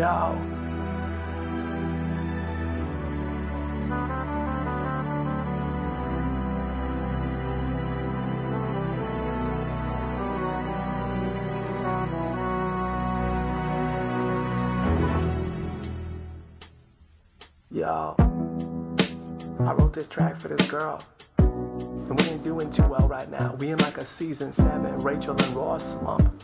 Yo. Yo, I wrote this track for this girl, and we ain't doing too well right now. We in like a season 7 Rachel and Ross slump.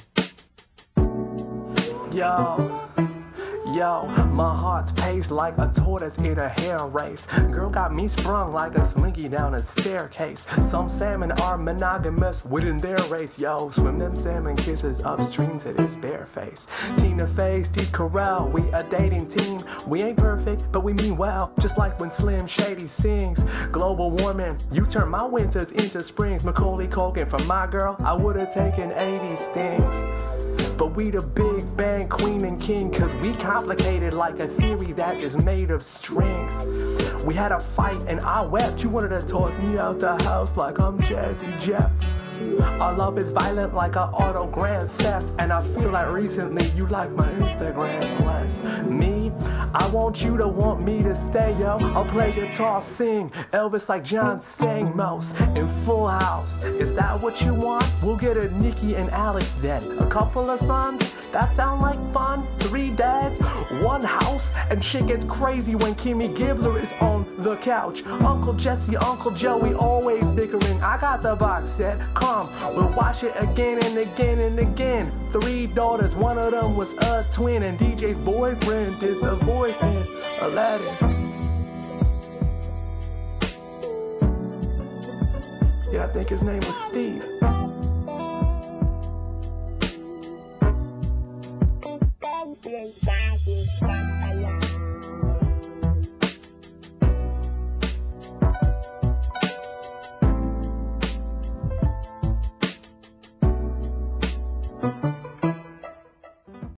Yo, my heart's paced like a tortoise in a hare-race. Girl got me sprung like a slinky down a staircase. Some salmon are monogamous within their race. Yo, swim them salmon-kisses upstream to this bearface. Fey Steve Carrel, we a dating team. We ain't perfect, but we mean well. Just like when Slim Shady sings. Global warming, you turn my winters into springs. MacCaulay Culkin, for my girl, I would've taken 80 stings. But we the big bang queen and king, cause we complicated like a theory that is made of strings. We had a fight and I wept. You wanted to toss me out the house like I'm Jazzy Jeff. Our love is violent like an autogram theft, and I feel like recently you like my Instagrams less. Me, I want you to want me to stay, yo. I'll play guitar, sing Elvis like John Stamos in Full House. Is that what you want? We'll get a Nikki and Alex then. A couple of sons? That sound like fun? 3 dads, 1 house, and shit gets crazy when Kimmy Gibbler is on the couch. Uncle Jesse, Uncle Joey always bickering. I got the box set, come, we'll watch it again and again and again. 3 daughters, one of them was a twin, and DJ's boyfriend did the voice in Aladdin. Yeah, I think his name was Steve.